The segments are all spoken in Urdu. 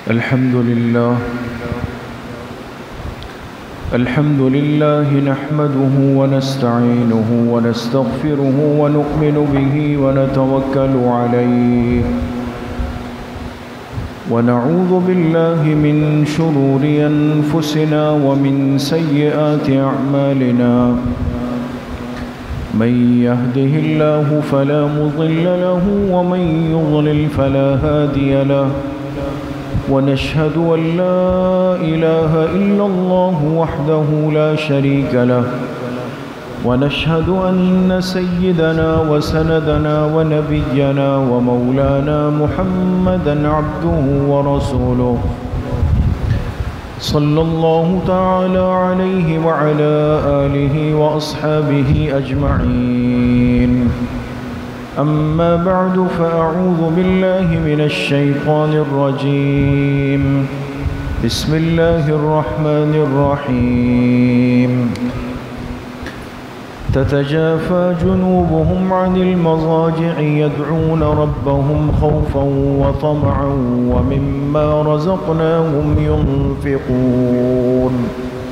الحمد لله نحمده ونستعينه ونستغفره ونؤمن به ونتوكل عليه ونعوذ بالله من شرور أنفسنا ومن سيئات أعمالنا من يهده الله فلا مضل له ومن يضلل فلا هادي له ونشهد أن لا إله إلا الله وحده لا شريك له ونشهد أن سيدنا وسندنا ونبينا ومولانا محمدا عبده ورسوله صلى الله تعالى عليه وعلى آله وأصحابه أجمعين أما بعد فأعوذ بالله من الشيطان الرجيم بسم الله الرحمن الرحيم تتجافى جنوبهم عن المضاجع يدعون ربهم خوفا وطمعا ومما رزقناهم ينفقون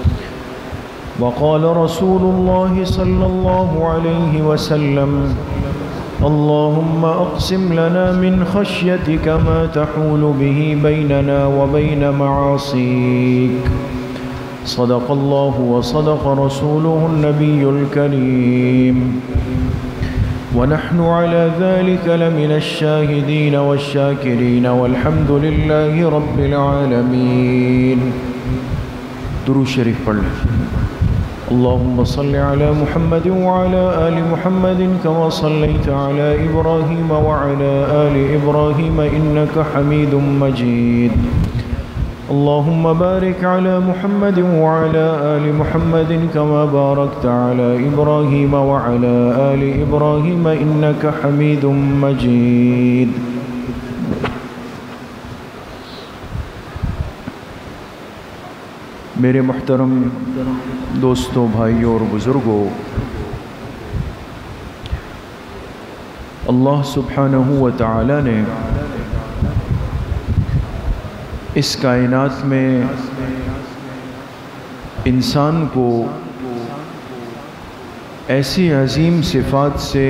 وقال رسول الله صلى الله عليه وسلم اللهم أقسم لنا من خشيتك ما تحول به بيننا وبين معاصيك صدق الله وصدق رسوله النبي الكريم ونحن على ذلك لمن الشاهدين والشاكرين والحمد لله رب العالمين. درود شریف پڑھ لیں. اللهم صل على محمد وعلى آل محمد كما صليت على إبراهيم وعلى آل إبراهيم إنك حميد مجيد. اللهم بارك على محمد وعلى آل محمد كما باركت على إبراهيم وعلى آل إبراهيم إنك حميد مجيد. میرے محترم دوستوں، بھائیوں اور بزرگوں، اللہ سبحانہ و تعالی نے اس کائنات میں انسان کو ایسی عظیم صفات سے،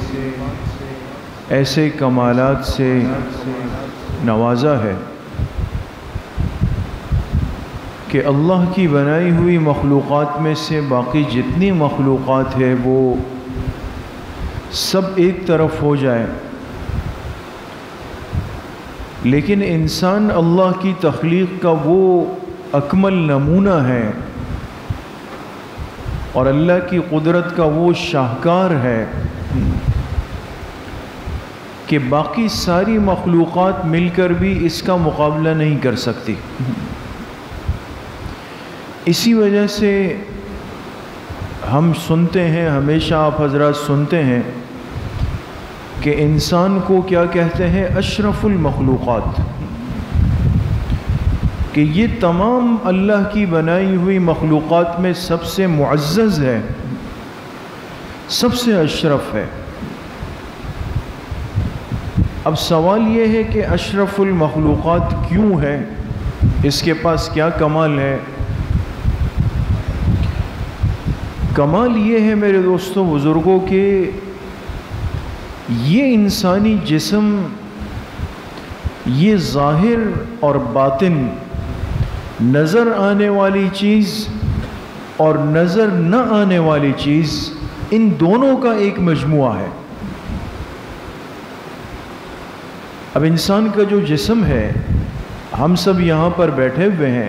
ایسے کمالات سے نوازا ہے کہ اللہ کی بنائی ہوئی مخلوقات میں سے باقی جتنی مخلوقات ہے وہ سب ایک طرف ہو جائے، لیکن انسان اللہ کی تخلیق کا وہ اکمل نمونہ ہے اور اللہ کی قدرت کا وہ شاہکار ہے کہ باقی ساری مخلوقات مل کر بھی اس کا مقابلہ نہیں کر سکتی. اسی وجہ سے ہم سنتے ہیں، ہمیشہ آپ حضرات سنتے ہیں کہ انسان کو کیا کہتے ہیں؟ اشرف المخلوقات، کہ یہ تمام اللہ کی بنائی ہوئی مخلوقات میں سب سے معزز ہے، سب سے اشرف ہے. اب سوال یہ ہے کہ اشرف المخلوقات کیوں ہے؟ اس کے پاس کیا کمال ہے؟ کمال یہ ہے میرے دوستوں بزرگوں کہ یہ انسانی جسم، یہ ظاہر اور باطن، نظر آنے والی چیز اور نظر نہ آنے والی چیز، ان دونوں کا ایک مجموعہ ہے. اب انسان کا جو جسم ہے، ہم سب یہاں پر بیٹھے ہوئے ہیں،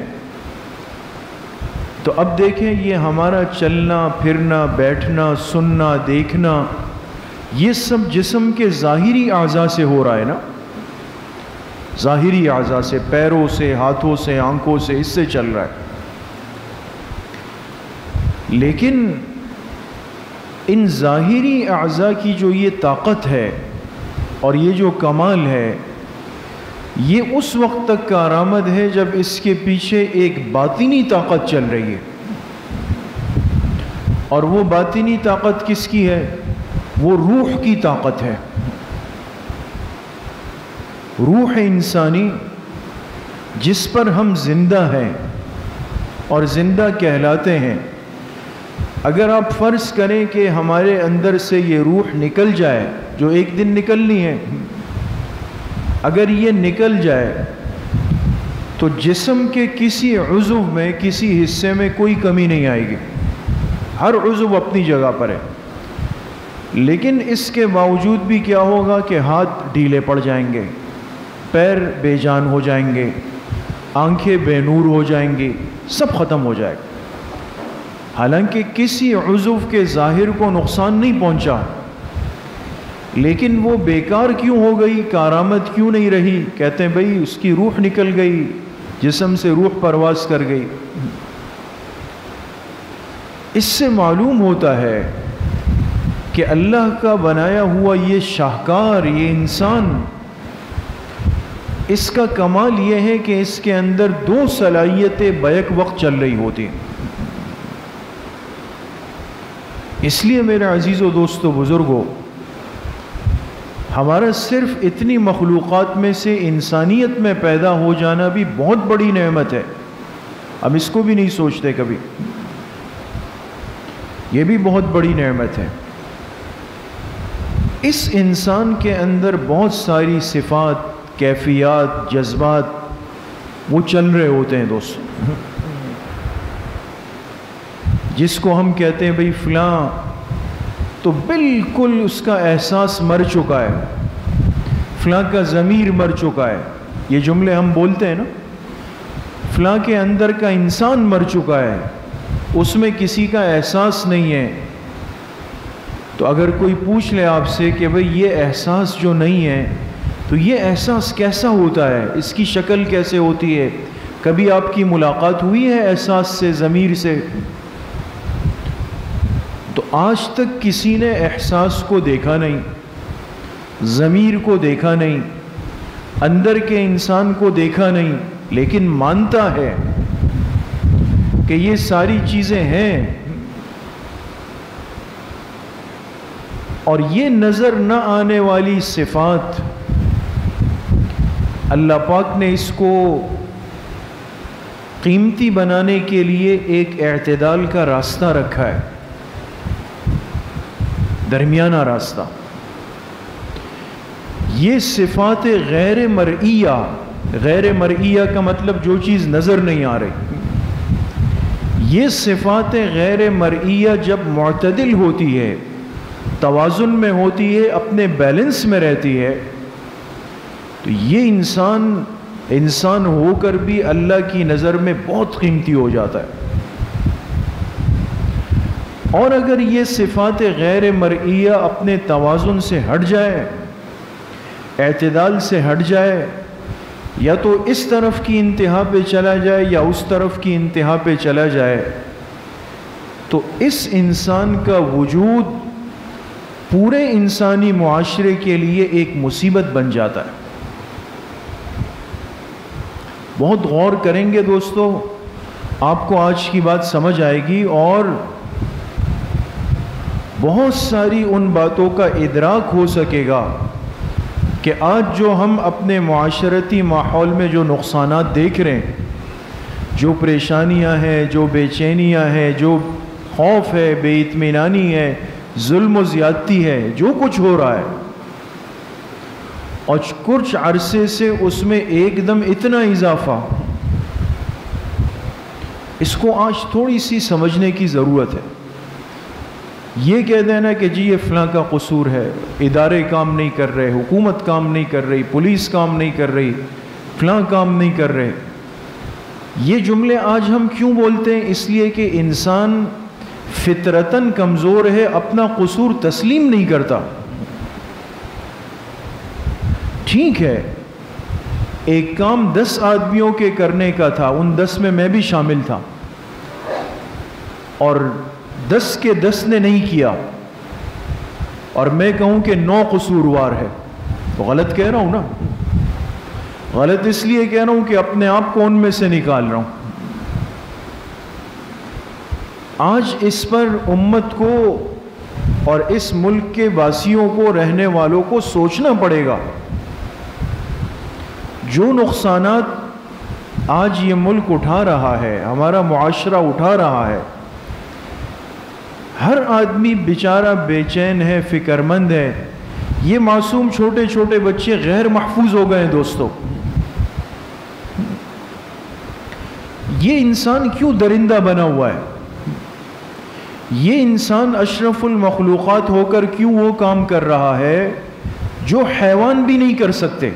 تو اب دیکھیں یہ ہمارا چلنا پھرنا، بیٹھنا، سننا، دیکھنا، یہ سب جسم کے ظاہری اعضاء سے ہو رہا ہے نا، ظاہری اعضاء سے، پیروں سے، ہاتھوں سے، آنکھوں سے، اس سے چل رہا ہے. لیکن ان ظاہری اعضاء کی جو یہ طاقت ہے اور یہ جو کمال ہے، یہ اس وقت تک کارآمد ہے جب اس کے پیچھے ایک باطنی طاقت چل رہی ہے. اور وہ باطنی طاقت کس کی ہے؟ وہ روح کی طاقت ہے. روح انسانی جس پر ہم زندہ ہیں اور زندہ کہلاتے ہیں، اگر آپ فرض کریں کہ ہمارے اندر سے یہ روح نکل جائے، جو ایک دن نکلنی ہے، اگر یہ نکل جائے تو جسم کے کسی عضو میں، کسی حصے میں کوئی کمی نہیں آئے گی، ہر عضو اپنی جگہ پر ہے۔ لیکن اس کے باوجود بھی کیا ہوگا کہ ہاتھ ڈھیلے پڑ جائیں گے، پیر بے جان ہو جائیں گے، آنکھیں بے نور ہو جائیں گی، سب ختم ہو جائے گا، حالانکہ کسی عضو کے ظاہر کو نقصان نہیں پہنچا، لیکن وہ بیکار کیوں ہو گئی، کارآمد کیوں نہیں رہی؟ کہتے ہیں بھئی اس کی روح نکل گئی، جسم سے روح پرواز کر گئی۔ اس سے معلوم ہوتا ہے کہ اللہ کا بنایا ہوا یہ شاہکار، یہ انسان، اس کا کمال یہ ہے کہ اس کے اندر دو صلاحیتیں بیک وقت چل رہی ہوتی ہیں۔ اس لیے میرے عزیزو، دوستو، بزرگو، ہمارا صرف اتنی مخلوقات میں سے انسانیت میں پیدا ہو جانا بھی بہت بڑی نعمت ہے، ہم اس کو بھی نہیں سوچتے کبھی، یہ بھی بہت بڑی نعمت ہے۔ اس انسان کے اندر بہت ساری صفات، کیفیات، جذبات وہ چل رہے ہوتے ہیں دوستو، جس کو ہم کہتے ہیں بھئی فلاں تو بالکل اس کا احساس مر چکا ہے، فلاں کا ضمیر مر چکا ہے، یہ جملے ہم بولتے ہیں نا، فلاں کے اندر کا انسان مر چکا ہے، اس میں کسی کا احساس نہیں ہے۔ تو اگر کوئی پوچھ لے آپ سے کہ بھئی یہ احساس جو نہیں ہے، تو یہ احساس کیسا ہوتا ہے، اس کی شکل کیسے ہوتی ہے؟ کبھی آپ کی ملاقات ہوئی ہے احساس سے، ضمیر سے؟ تو آج تک کسی نے احساس کو دیکھا نہیں، ضمیر کو دیکھا نہیں، اندر کے انسان کو دیکھا نہیں، لیکن مانتا ہے کہ یہ ساری چیزیں ہیں، اور یہ نظر نہ آنے والی صفات اللہ پاک نے اس کو قیمتی بنانے کے لیے ایک اعتدال کا راستہ رکھا ہے، درمیانہ راستہ۔ یہ صفات غیر مرئیہ، غیر مرئیہ کا مطلب جو چیز نظر نہیں آ رہی، یہ صفات غیر مرئیہ جب معتدل ہوتی ہے، توازن میں ہوتی ہے، اپنے بیلنس میں رہتی ہے، تو یہ انسان ہو کر بھی اللہ کی نظر میں بہت قیمتی ہو جاتا ہے۔ اور اگر یہ صفات غیر مرئیہ اپنے توازن سے ہٹ جائے، اعتدال سے ہٹ جائے، یا تو اس طرف کی انتہا پہ چلا جائے یا اس طرف کی انتہا پہ چلا جائے، تو اس انسان کا وجود پورے انسانی معاشرے کے لیے ایک مصیبت بن جاتا ہے۔ بہت غور کریں گے دوستو، آپ کو آج کی بات سمجھ آئے گی، اور بہت ساری ان باتوں کا ادراک ہو سکے گا کہ آج جو ہم اپنے معاشرتی ماحول میں جو نقصانات دیکھ رہے ہیں، جو پریشانیاں ہیں، جو بے چینیاں ہیں، جو خوف ہے، بے اطمینانی ہے، ظلم و زیادتی ہے، جو کچھ ہو رہا ہے، اور کچھ عرصے سے اس میں ایک دم اتنا اضافہ، اس کو آج تھوڑی سی سمجھنے کی ضرورت ہے۔ یہ کہہ دینا کہ جی یہ فلاں کا قصور ہے، ادارے کام نہیں کر رہے، حکومت کام نہیں کر رہی، پولیس کام نہیں کر رہی، فلاں کام نہیں کر رہے، یہ جملے آج ہم کیوں بولتے ہیں؟ اس لیے کہ انسان فطرتاً کمزور ہے، اپنا قصور تسلیم نہیں کرتا۔ ٹھیک ہے، ایک کام 10 آدمیوں کے کرنے کا تھا، ان 10 میں میں بھی شامل تھا، اور 10 کے 10 نے نہیں کیا، اور میں کہوں کہ 9 قصوروار ہے، تو غلط کہہ رہا ہوں نا؟ غلط اس لیے کہہ رہا ہوں کہ اپنے آپ کو ان میں سے نکال رہا ہوں۔ آج اس پر امت کو اور اس ملک کے واسیوں کو، رہنے والوں کو سوچنا پڑے گا۔ جو نقصانات آج یہ ملک اٹھا رہا ہے، ہمارا معاشرہ اٹھا رہا ہے. ہر آدمی بیچارہ بے چین ہے، فکر مند ہے. یہ معصوم چھوٹے چھوٹے بچے غیر محفوظ ہو گئے ہیں دوستو. یہ انسان کیوں درندہ بنا ہوا ہے؟ یہ انسان اشرف المخلوقات ہو کر کیوں وہ کام کر رہا ہے جو حیوان بھی نہیں کر سکتے؟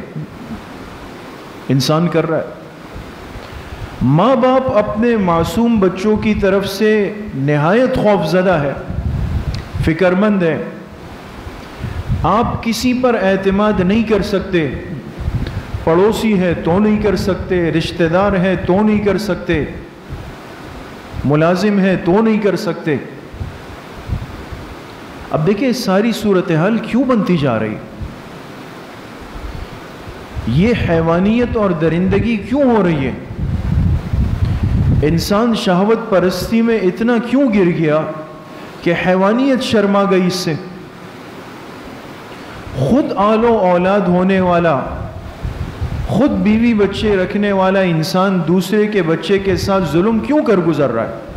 انسان کر رہا ہے. ماں باپ اپنے معصوم بچوں کی طرف سے نہایت خوف زدہ ہے، فکر مند ہے. آپ کسی پر اعتماد نہیں کر سکتے، پڑوسی ہے تو نہیں کر سکتے، رشتہ دار ہے تو نہیں کر سکتے، ملازم ہے تو نہیں کر سکتے. اب دیکھیں ساری صورتحال کیوں بنتی جا رہی؟ یہ حیوانیت اور درندگی کیوں ہو رہی ہے؟ انسان شہوت پرستی میں اتنا کیوں گر گیا کہ حیوانیت شرما گئی اس سے؟ خود آل و اولاد ہونے والا، خود بیوی بچے رکھنے والا انسان دوسرے کے بچے کے ساتھ ظلم کیوں کر گزر رہا ہے؟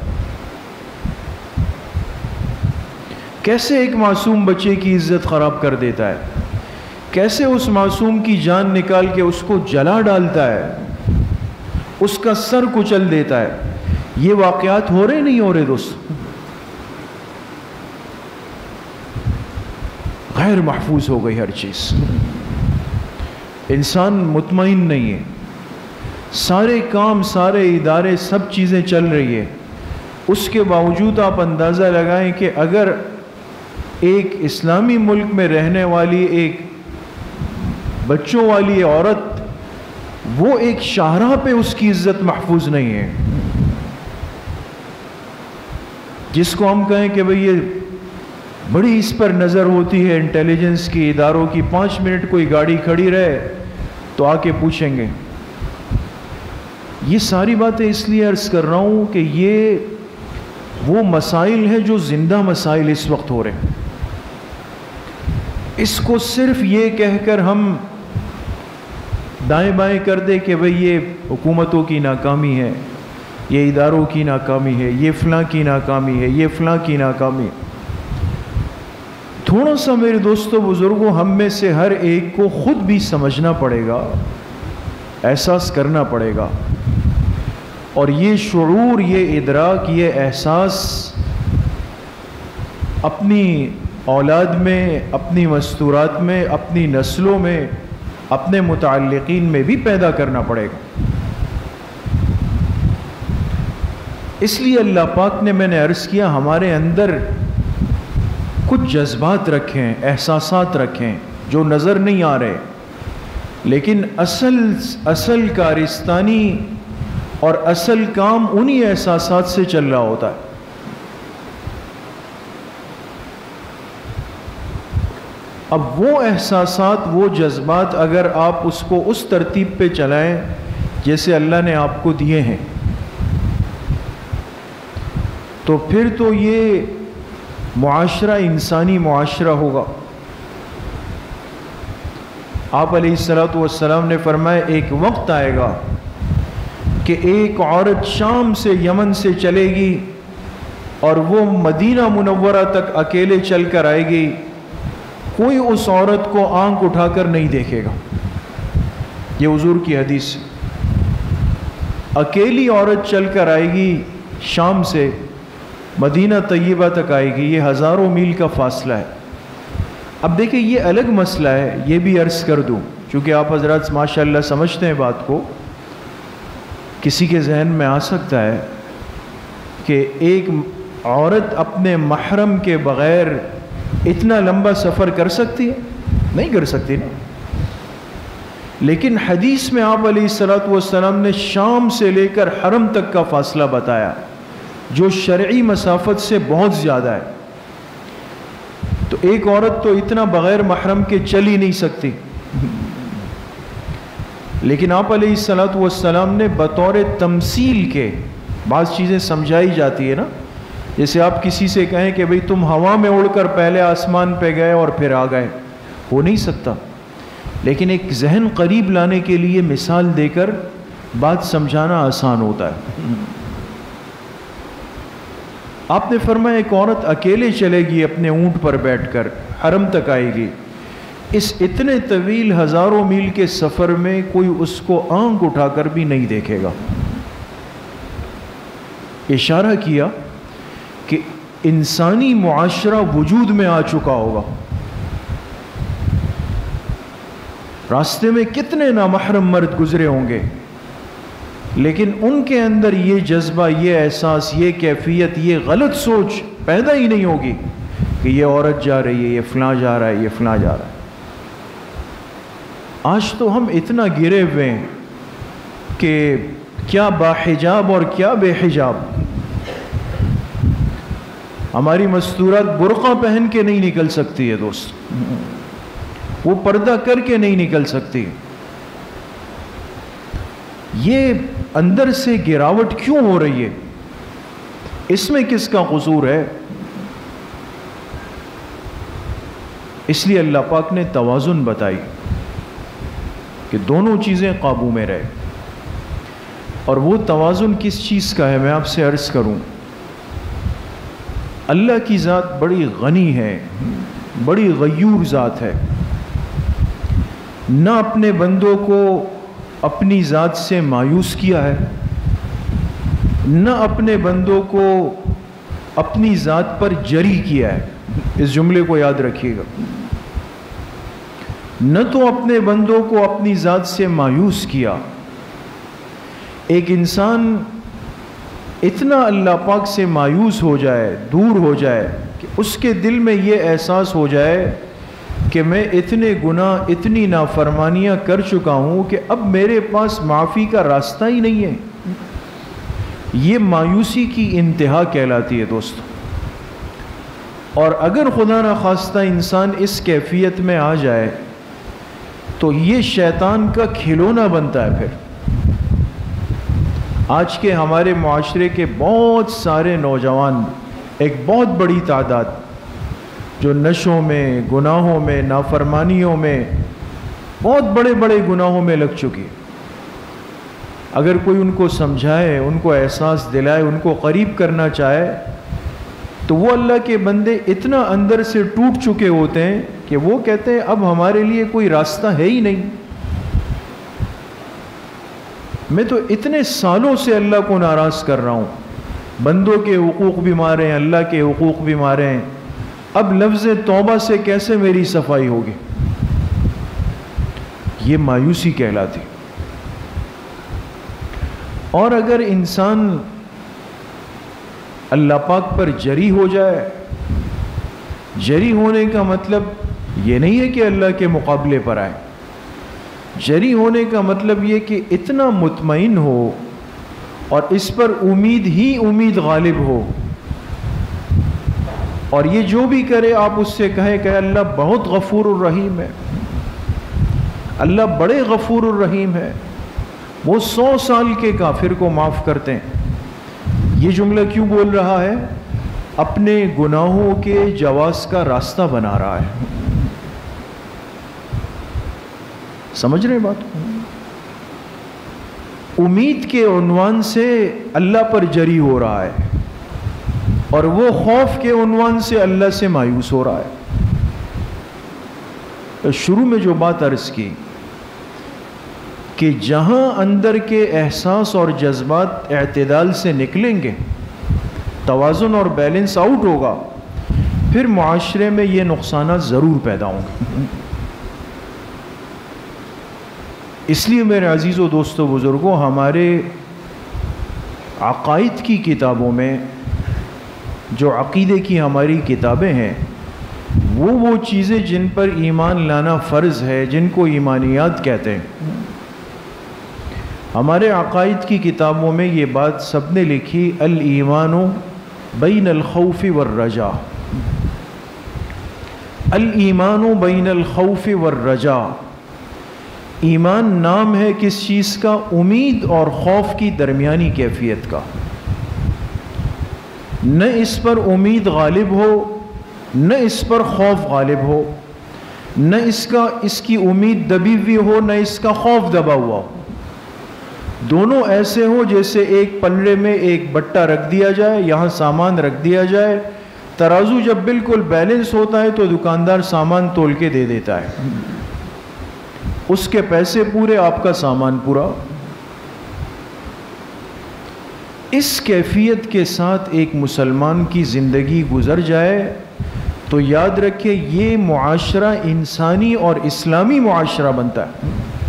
کیسے ایک معصوم بچے کی عزت خراب کر دیتا ہے؟ کیسے اس معصوم کی جان نکال کے اس کو جلا ڈالتا ہے، اس کا سر کچل دیتا ہے؟ یہ واقعات ہو رہے نہیں ہو رہے دوست؟ غیر محفوظ ہو گئی ہر چیز. انسان مطمئن نہیں ہے. سارے کام، سارے ادارے، سب چیزیں چل رہی ہے. اس کے باوجود آپ اندازہ لگائیں کہ اگر ایک اسلامی ملک میں رہنے والی ایک بچوں والی عورت، وہ ایک شاہراہ پہ اس کی عزت محفوظ نہیں ہے. جس کو ہم کہیں کہ بھئی یہ بڑی اس پر نظر ہوتی ہے انٹیلیجنس کی، اداروں کی، 5 منٹ کوئی گاڑی کھڑی رہے تو آ کے پوچھیں گے. یہ ساری باتیں اس لیے عرض کر رہا ہوں کہ یہ وہ مسائل ہیں جو زندہ مسائل اس وقت ہو رہے ہیں. اس کو صرف یہ کہہ کر ہم دائیں بائیں کر دے کہ بھئی یہ حکومتوں کی ناکامی ہے، یہ اداروں کی ناکامی ہے، یہ فلاں کی ناکامی ہے، یہ فلاں کی ناکامی ہے. تھوڑا سا میرے دوستو بزرگوں ہم میں سے ہر ایک کو خود بھی سمجھنا پڑے گا، احساس کرنا پڑے گا. اور یہ شعور، یہ ادراک، یہ احساس اپنی اولاد میں، اپنی مستورات میں، اپنی نسلوں میں، اپنے متعلقین میں بھی پیدا کرنا پڑے گا. اس لیے اللہ پاک نے، میں نے عرض کیا، ہمارے اندر کچھ جذبات رکھیں، احساسات رکھیں جو نظر نہیں آ رہے، لیکن اصل کارستانی اور اصل کام انہی احساسات سے چل رہا ہوتا ہے. اب وہ احساسات، وہ جذبات اگر آپ اس کو اس ترتیب پہ چلائیں جیسے اللہ نے آپ کو دیے ہیں، تو پھر تو یہ معاشرہ انسانی معاشرہ ہوگا. آپ علیہ السلام نے فرمایا ایک وقت آئے گا کہ ایک عورت شام سے، یمن سے چلے گی اور وہ مدینہ منورہ تک اکیلے چل کر آئے گی، کوئی اس عورت کو آنکھ اٹھا کر نہیں دیکھے گا. یہ حضور کی حدیث. اکیلی عورت چل کر آئے گی شام سے، مدینہ طیبہ تک آئے گی، یہ ہزاروں میل کا فاصلہ ہے. اب دیکھیں یہ الگ مسئلہ ہے، یہ بھی عرض کر دوں چونکہ آپ حضرات ماشاءاللہ سمجھتے ہیں بات کو. کسی کے ذہن میں آ سکتا ہے کہ ایک عورت اپنے محرم کے بغیر اتنا لمبا سفر کر سکتی ہے؟ نہیں کر سکتی نا. لیکن حدیث میں آپ علیہ السلام نے شام سے لے کر حرم تک کا فاصلہ بتایا جو شرعی مسافت سے بہت زیادہ ہے. تو ایک عورت تو اتنا بغیر محرم کے چل ہی نہیں سکتی. لیکن آپ علیہ السلام نے بطور تمثیل کے بعض چیزیں سمجھائی جاتی ہے نا. جیسے آپ کسی سے کہیں کہ بھئی تم ہوا میں اڑ کر پہلے آسمان پہ گئے اور پھر آ گئے، ہو نہیں سکتا. لیکن ایک ذہن قریب لانے کے لیے مثال دے کر بات سمجھانا آسان ہوتا ہے۔ آپ نے فرمایا ایک عورت اکیلے چلے گی اپنے اونٹ پر بیٹھ کر، حرم تک آئے گی، اس اتنے طویل ہزاروں میل کے سفر میں کوئی اس کو آنکھ اٹھا کر بھی نہیں دیکھے گا۔ اشارہ کیا کہ انسانی معاشرہ وجود میں آ چکا ہوگا۔ راستے میں کتنے نامحرم مرد گزرے ہوں گے، لیکن ان کے اندر یہ جذبہ، یہ احساس، یہ کیفیت، یہ غلط سوچ پیدا ہی نہیں ہوگی کہ یہ عورت جا رہی ہے، یہ فلاں جا رہا ہے، یہ فلاں جا رہا ہے۔ آج تو ہم اتنا گرے ہوئے ہیں کہ کیا باحجاب اور کیا بے حجاب، ہماری مستورات برقع پہن کے نہیں نکل سکتی ہے دوست، وہ پردہ کر کے نہیں نکل سکتی۔ یہ اندر سے گراوٹ کیوں ہو رہی ہے؟ اس میں کس کا قصور ہے؟ اس لیے اللہ پاک نے توازن بتائی کہ دونوں چیزیں قابو میں رہے۔ اور وہ توازن کس چیز کا ہے میں آپ سے عرض کروں۔ اللہ کی ذات بڑی غنی ہے، بڑی غیور ذات ہے، نہ اپنے بندوں کو اپنی ذات سے مایوس کیا ہے، نہ اپنے بندوں کو اپنی ذات پر جری کیا ہے۔ اس جملے کو یاد رکھیے گا، نہ تو اپنے بندوں کو اپنی ذات سے مایوس کیا۔ ایک انسان اتنا اللہ پاک سے مایوس ہو جائے، دور ہو جائے کہ اس کے دل میں یہ احساس ہو جائے کہ میں اتنے گناہ، اتنی نافرمانیاں کر چکا ہوں کہ اب میرے پاس معافی کا راستہ ہی نہیں ہے، یہ مایوسی کی انتہا کہلاتی ہے دوستو۔ اور اگر خدا نخواستہ انسان اس کیفیت میں آ جائے تو یہ شیطان کا کھلونا بنتا ہے۔ پھر آج کے ہمارے معاشرے کے بہت سارے نوجوان، ایک بہت بڑی تعداد جو نشوں میں، گناہوں میں، نافرمانیوں میں، بہت بڑے بڑے گناہوں میں لگ چکی، اگر کوئی ان کو سمجھائے، ان کو احساس دلائے، ان کو قریب کرنا چاہے تو وہ اللہ کے بندے اتنا اندر سے ٹوٹ چکے ہوتے ہیں کہ وہ کہتے ہیں اب ہمارے لیے کوئی راستہ ہے ہی نہیں۔ میں تو اتنے سالوں سے اللہ کو ناراض کر رہا ہوں، بندوں کے حقوق بھی مارے ہیں، اللہ کے حقوق بھی مارے ہیں، اب لفظ توبہ سے کیسے میری صفائی ہوگی؟ یہ مایوسی کہلاتی۔ اور اگر انسان اللہ پاک پر جری ہو جائے، جری ہونے کا مطلب یہ نہیں ہے کہ اللہ کے مقابلے پر آئے، جری ہونے کا مطلب یہ کہ اتنا مطمئن ہو اور اس پر امید ہی امید غالب ہو، اور یہ جو بھی کرے آپ اس سے کہیں کہ اللہ بہت غفور الرحیم ہے، اللہ بڑے غفور الرحیم ہے، وہ 100 سال کے کافر کو معاف کرتے ہیں۔ یہ جملہ کیوں بول رہا ہے؟ اپنے گناہوں کے جواز کا راستہ بنا رہا ہے۔ سمجھ رہے بات کو؟ امید کے عنوان سے اللہ پر جری ہو رہا ہے، اور وہ خوف کے عنوان سے اللہ سے مایوس ہو رہا ہے۔ شروع میں جو بات عرض کی کہ جہاں اندر کے احساس اور جذبات اعتدال سے نکلیں گے، توازن اور بیلنس آؤٹ ہوگا، پھر معاشرے میں یہ نقصانات ضرور پیدا ہوں گے۔ اس لیے میرے عزیز و دوستو بزرگوں، ہمارے عقائد کی کتابوں میں، جو عقیدے کی ہماری کتابیں ہیں، وہ چیزیں جن پر ایمان لانا فرض ہے، جن کو ایمانیات کہتے ہیں، ہمارے عقائد کی کتابوں میں یہ بات سب نے لکھی، الایمان بین الخوف والرجاء، الایمان بین الخوف والرجاء۔ ایمان نام ہے کس چیز کا؟ امید اور خوف کی درمیانی کیفیت کا۔ نہ اس پر امید غالب ہو، نہ اس پر خوف غالب ہو، نہ اس کی امید دبی ہوئی ہو، نہ اس کا خوف دبا ہوا ہو۔ دونوں ایسے ہوں جیسے ایک پلڑے میں ایک بٹا رکھ دیا جائے، یہاں سامان رکھ دیا جائے، ترازو جب بالکل بیلنس ہوتا ہے تو دکاندار سامان تول کے دے دیتا ہے، اس کے پیسے پورے، آپ کا سامان پورا۔ اس کیفیت کے ساتھ ایک مسلمان کی زندگی گزر جائے تو یاد رکھے یہ معاشرہ انسانی اور اسلامی معاشرہ بنتا ہے۔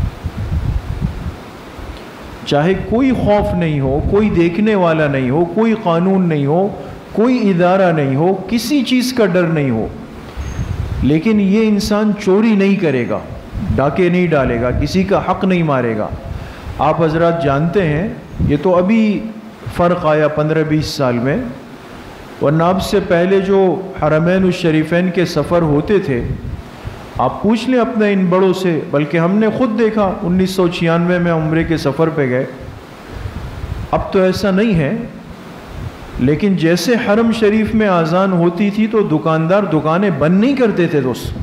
چاہے کوئی خوف نہیں ہو، کوئی دیکھنے والا نہیں ہو، کوئی قانون نہیں ہو، کوئی ادارہ نہیں ہو، کسی چیز کا ڈر نہیں ہو، لیکن یہ انسان چوری نہیں کرے گا، ڈاکے نہیں ڈالے گا، کسی کا حق نہیں مارے گا۔ آپ حضرات جانتے ہیں یہ تو ابھی فرق آیا 15-20 سال میں، ورنہ اب سے پہلے جو حرمین الشریفین کے سفر ہوتے تھے، آپ پوچھ لیں اپنے ان بڑوں سے، بلکہ ہم نے خود دیکھا 1996 میں عمرے کے سفر پہ گئے، اب تو ایسا نہیں ہے، لیکن جیسے حرم شریف میں اذان ہوتی تھی تو دکاندار دکانیں بند نہیں کرتے تھے دوست،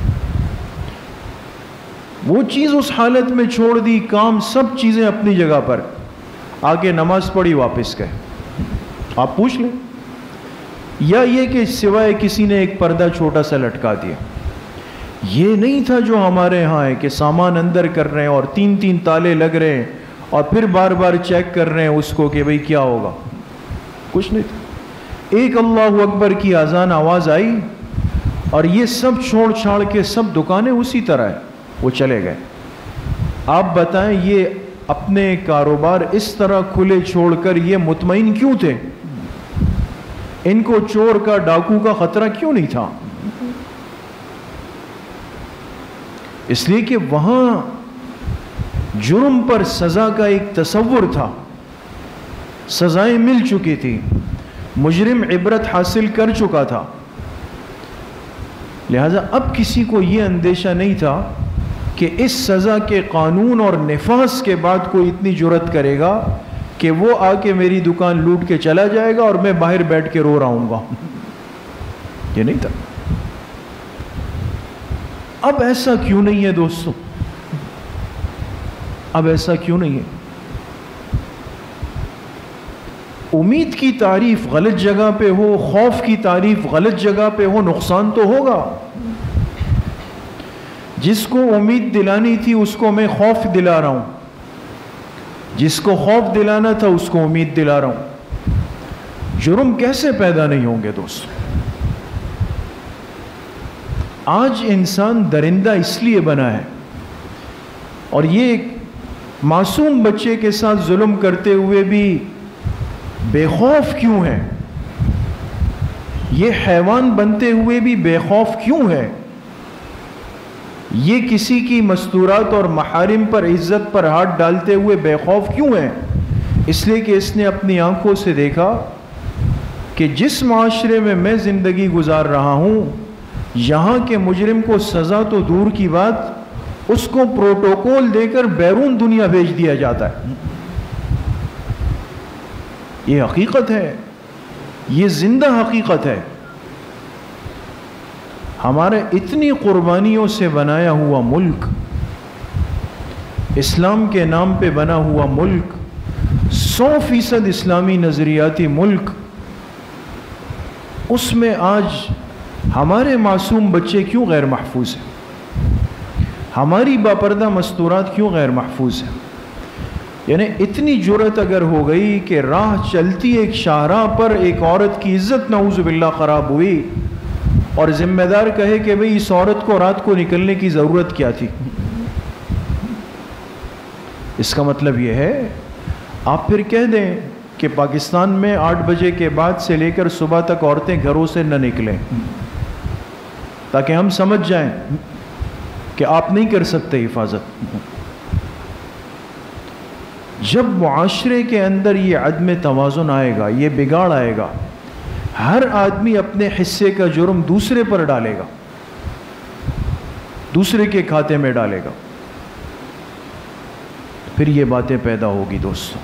وہ چیز اس حالت میں چھوڑ دی، کام سب چیزیں اپنی جگہ پر، آگے نماز پڑھی واپس گئے۔ آپ پوچھ لیں، یا یہ کہ سوائے کسی نے ایک پردہ چھوٹا سا لٹکا دیا، یہ نہیں تھا جو ہمارے ہاں ہے کہ سامان اندر کر رہے ہیں اور 3 تالے لگ رہے ہیں اور پھر بار بار چیک کر رہے ہیں اس کو کہ بھئی کیا ہوگا، کچھ نہیں تھا۔ ایک اللہ اکبر کی اذان آواز آئی اور یہ سب چھوڑ چھاڑ کے سب دکانیں اسی طرح ہیں، وہ چلے گئے۔ آپ بتائیں یہ اپنے کاروبار اس طرح کھلے چھوڑ کر یہ مطمئن کیوں تھے؟ ان کو چور کا، ڈاکو کا خطرہ کیوں نہیں تھا؟ اس لیے کہ وہاں جرم پر سزا کا ایک تصور تھا، سزائیں مل چکی تھی، مجرم عبرت حاصل کر چکا تھا، لہذا اب کسی کو یہ اندیشہ نہیں تھا کہ اس سزا کے قانون اور نفاذ کے بعد کوئی اتنی جرت کرے گا کہ وہ آ کے میری دکان لوٹ کے چلا جائے گا اور میں باہر بیٹھ کے رو رہا ہوں گا، یہ نہیں تھا۔ اب ایسا کیوں نہیں ہے دوستو؟ اب ایسا کیوں نہیں ہے؟ امید کی تعریف غلط جگہ پہ ہو، خوف کی تعریف غلط جگہ پہ ہو، نقصان تو ہوگا۔ جس کو امید دلانی تھی اس کو میں خوف دلا رہا ہوں، جس کو خوف دلانا تھا اس کو امید دلا رہا ہوں۔ جرم کیسے پیدا نہیں ہوں گے دوست؟ آج انسان درندہ اس لیے بنا ہے، اور یہ ایک معصوم بچے کے ساتھ ظلم کرتے ہوئے بھی بے خوف کیوں ہے؟ یہ حیوان بنتے ہوئے بھی بے خوف کیوں ہے؟ یہ کسی کی مستورات اور محارم پر عزت پر ہاتھ ڈالتے ہوئے بے خوف کیوں ہے؟ اس لیے کہ اس نے اپنی آنکھوں سے دیکھا کہ جس معاشرے میں میں زندگی گزار رہا ہوں، یہاں کے مجرم کو سزا تو دور کی بات، اس کو پروٹوکول دے کر بیرون دنیا بھیج دیا جاتا ہے۔ یہ حقیقت ہے، یہ زندہ حقیقت ہے۔ ہمارے اتنی قربانیوں سے بنایا ہوا ملک، اسلام کے نام پہ بنا ہوا ملک، 100% اسلامی نظریاتی ملک، اس میں آج ہمارے معصوم بچے کیوں غیر محفوظ ہیں؟ ہماری باپردہ مستورات کیوں غیر محفوظ ہیں؟ یعنی اتنی جرت اگر ہو گئی کہ راہ چلتی ایک شاہراہ پر ایک عورت کی عزت نعوذ باللہ خراب ہوئی اور ذمہ دار کہے کہ بھئی اس عورت کو رات کو نکلنے کی ضرورت کیا تھی؟ اس کا مطلب یہ ہے، آپ پھر کہہ دیں کہ پاکستان میں 8 بجے کے بعد سے لے کر صبح تک عورتیں گھروں سے نہ نکلیں، تاکہ ہم سمجھ جائیں کہ آپ نہیں کر سکتے حفاظت۔ جب معاشرے کے اندر یہ عدم توازن آئے گا، یہ بگاڑ آئے گا، ہر آدمی اپنے حصے کا جرم دوسرے پر ڈالے گا، دوسرے کے کھاتے میں ڈالے گا، پھر یہ باتیں پیدا ہوگی دوستوں،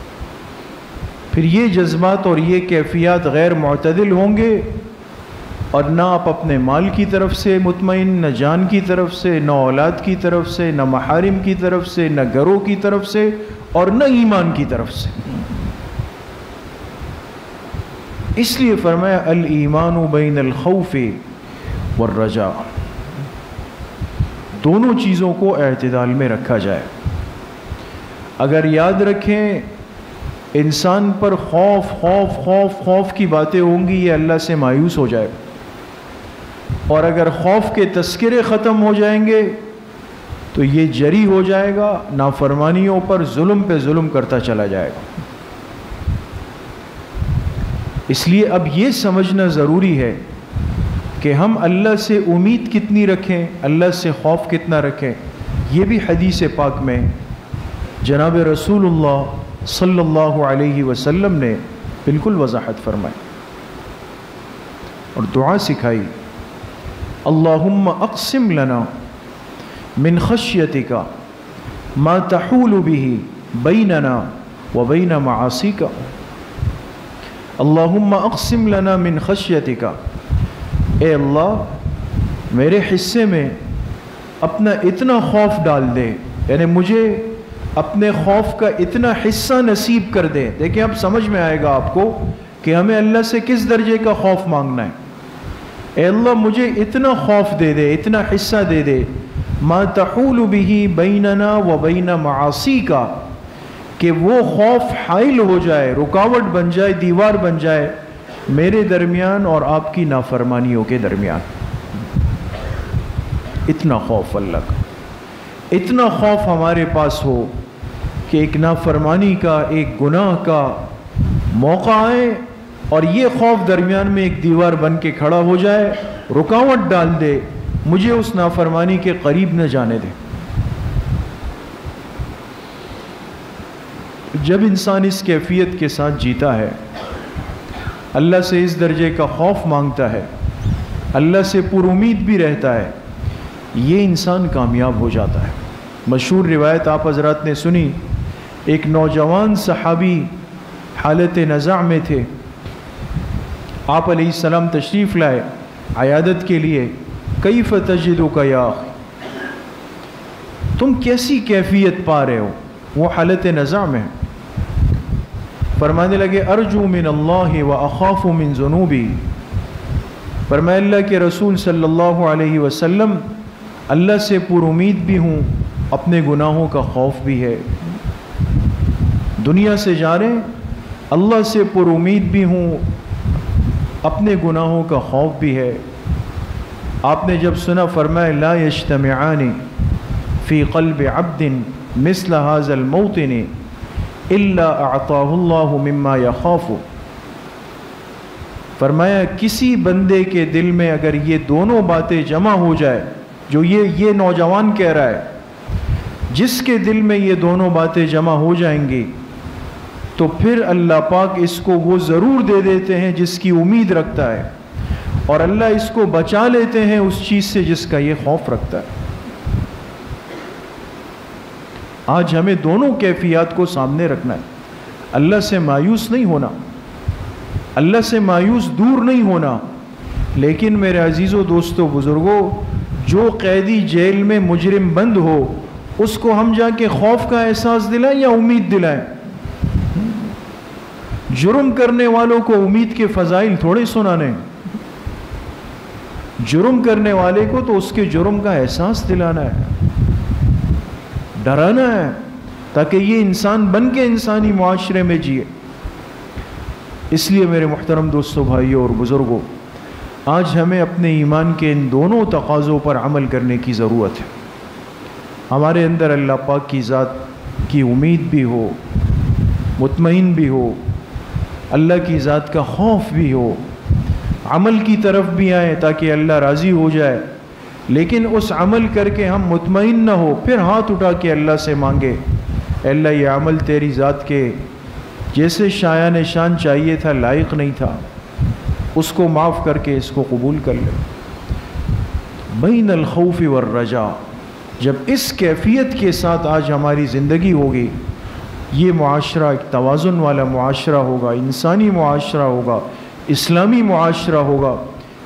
پھر یہ جذبات اور یہ کیفیات غیر معتدل ہوں گے، اور نہ آپ اپنے مال کی طرف سے مطمئن، نہ جان کی طرف سے، نہ اولاد کی طرف سے، نہ محارم کی طرف سے، نہ گھروں کی طرف سے، اور نہ ایمان کی طرف سے۔ اس لیے فرمایا الایمان بین الخوف والرجاء، دونوں چیزوں کو اعتدال میں رکھا جائے۔ اگر یاد رکھیں انسان پر خوف خوف خوف خوف کی باتیں ہوں گی، یہ اللہ سے مایوس ہو جائے، اور اگر خوف کے تذکرے ختم ہو جائیں گے تو یہ جری ہو جائے گا، نافرمانیوں پر ظلم پہ ظلم کرتا چلا جائے گا۔ اس لیے اب یہ سمجھنا ضروری ہے کہ ہم اللہ سے امید کتنی رکھیں، اللہ سے خوف کتنا رکھیں۔ یہ بھی حدیث پاک میں جناب رسول اللہ صلی اللہ علیہ وسلم نے بالکل وضاحت فرمائی اور دعا سکھائی، اللہم اقسم لنا من خشیتک ما تحول به بیننا وبین معاصیک، اللہم اقسم لنا من خشیتک، اے اللہ میرے حصے میں اپنا اتنا خوف ڈال دے، یعنی مجھے اپنے خوف کا اتنا حصہ نصیب کر دے۔ دیکھیں اب سمجھ میں آئے گا آپ کو کہ ہمیں اللہ سے کس درجے کا خوف مانگنا ہے۔ اے اللہ مجھے اتنا خوف دے دے، اتنا حصہ دے دے، ما تحول به بیننا و بین معاصیک، کہ وہ خوف حائل ہو جائے، رکاوٹ بن جائے، دیوار بن جائے میرے درمیان اور آپ کی نافرمانیوں کے درمیان۔ اتنا خوف اللہ کا، اتنا خوف ہمارے پاس ہو کہ ایک نافرمانی کا، ایک گناہ کا موقع آئے اور یہ خوف درمیان میں ایک دیوار بن کے کھڑا ہو جائے، رکاوٹ ڈال دے، مجھے اس نافرمانی کے قریب نہ جانے دے۔ جب انسان اس کیفیت کے ساتھ جیتا ہے، اللہ سے اس درجے کا خوف مانگتا ہے، اللہ سے پر امید بھی رہتا ہے، یہ انسان کامیاب ہو جاتا ہے۔ مشہور روایت آپ حضرات نے سنی، ایک نوجوان صحابی حالت نزاع میں تھے، آپ علیہ السلام تشریف لائے عیادت کے لیے، کیف تجدک یا اخی، تم کیسی کیفیت پا رہے ہو؟ وہ حالت نزاع میں فرمانے لگے ارجو من اللہ و اخاف من ذنوبی، فرمایا اللہ کے رسول صلی اللہ علیہ وسلم اللہ سے پر امید بھی ہوں، اپنے گناہوں کا خوف بھی ہے۔ دنیا سے جا رہے اللہ سے پر امید بھی ہوں، اپنے گناہوں کا خوف بھی ہے۔ آپ نے جب سنا فرمایا لا یجتمعان فی قلب عبد مثل هذا الموطن الا اعطاه اللہ مما یخاف، فرمایا کسی بندے کے دل میں اگر یہ دونوں باتیں جمع ہو جائے، جو یہ نوجوان کہہ رہا ہے، جس کے دل میں یہ دونوں باتیں جمع ہو جائیں گی تو پھر اللہ پاک اس کو وہ ضرور دے دیتے ہیں جس کی امید رکھتا ہے، اور اللہ اس کو بچا لیتے ہیں اس چیز سے جس کا یہ خوف رکھتا ہے۔ آج ہمیں دونوں کیفیات کو سامنے رکھنا ہے، اللہ سے مایوس نہیں ہونا، اللہ سے مایوس دور نہیں ہونا، لیکن میرے عزیزوں دوستوں بزرگوں، جو قیدی جیل میں مجرم بند ہو اس کو ہم جا کے خوف کا احساس دلائیں یا امید دلائیں؟ جرم کرنے والوں کو امید کے فضائل تھوڑے سنانے، جرم کرنے والے کو تو اس کے جرم کا احساس دلانا ہے، ڈرانا ہے، تاکہ یہ انسان بن کے انسانی معاشرے میں جیے۔ اس لیے میرے محترم دوستوں، بھائیوں اور بزرگوں، آج ہمیں اپنے ایمان کے ان دونوں تقاضوں پر عمل کرنے کی ضرورت ہے۔ ہمارے اندر اللہ پاک کی ذات کی امید بھی ہو، مطمئن بھی ہو، اللہ کی ذات کا خوف بھی ہو، عمل کی طرف بھی آئیں تاکہ اللہ راضی ہو جائے، لیکن اس عمل کر کے ہم مطمئن نہ ہو، پھر ہاتھ اٹھا کے اللہ سے مانگے، اے اللہ یہ عمل تیری ذات کے جیسے شایان شان چاہیے تھا لائق نہیں تھا، اس کو معاف کر کے اس کو قبول کر لے۔ بین الخوف والرجاء، جب اس کیفیت کے ساتھ آج ہماری زندگی ہوگی، یہ معاشرہ ایک توازن والا معاشرہ ہوگا، انسانی معاشرہ ہوگا، اسلامی معاشرہ ہوگا،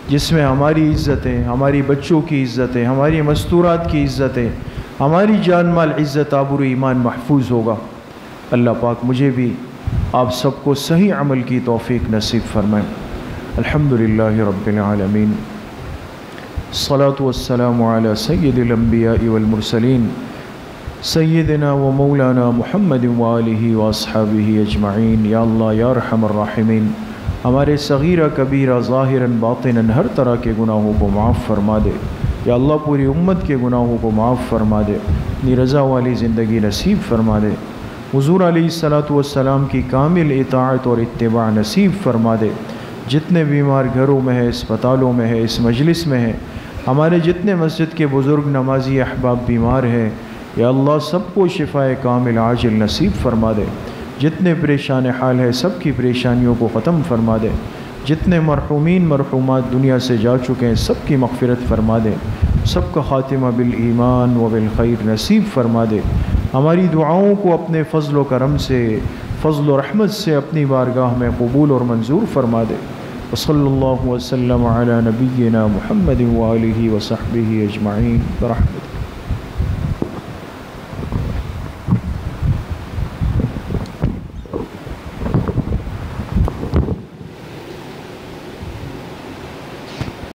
جس میں ہماری عزتیں، ہماری بچوں کی عزتیں، ہماری مستورات کی عزتیں، ہماری جان مال عزت آبرو ایمان محفوظ ہوگا۔ اللہ پاک مجھے بھی آپ سب کو صحیح عمل کی توفیق نصیب فرمائے۔ الحمدللہ رب العالمین، الصلاة والسلام علی سید الانبیاء والمرسلین سیدنا و مولانا محمد وآلہ واصحابہ اجمعین۔ یا اللہ یا ارحم الراحمین، ہمارے صغیرہ کبیرہ ظاہراً باطناً ہر طرح کے گناہوں کو معاف فرما دے۔ یا اللہ پوری امت کے گناہوں کو معاف فرما دے، اپنی رضا والی زندگی نصیب فرما دے، حضور علیہ الصلاۃ والسلام کی کامل اطاعت اور اتباع نصیب فرما دے۔ جتنے بیمار گھروں میں ہے، اسپتالوں میں ہے، اس مجلس میں ہے، ہمارے جتنے مسجد کے بزرگ نمازی احباب بیمار ہیں، یا اللہ سب کو شفائے کامل عاجل نصیب فرما دے۔ جتنے پریشان حال ہے سب کی پریشانیوں کو ختم فرما دے۔ جتنے مرحومین مرحومات دنیا سے جا چکے ہیں سب کی مغفرت فرما دے، سب کا خاتمہ بالایمان و بالخیر نصیب فرما دے۔ ہماری دعاؤں کو اپنے فضل و کرم سے، فضل و رحمت سے اپنی بارگاہ میں قبول اور منظور فرما دے۔ وصلی اللہ وسلم علی نبینا محمد وآلہ وصحبہ اجمعین برحمتہ۔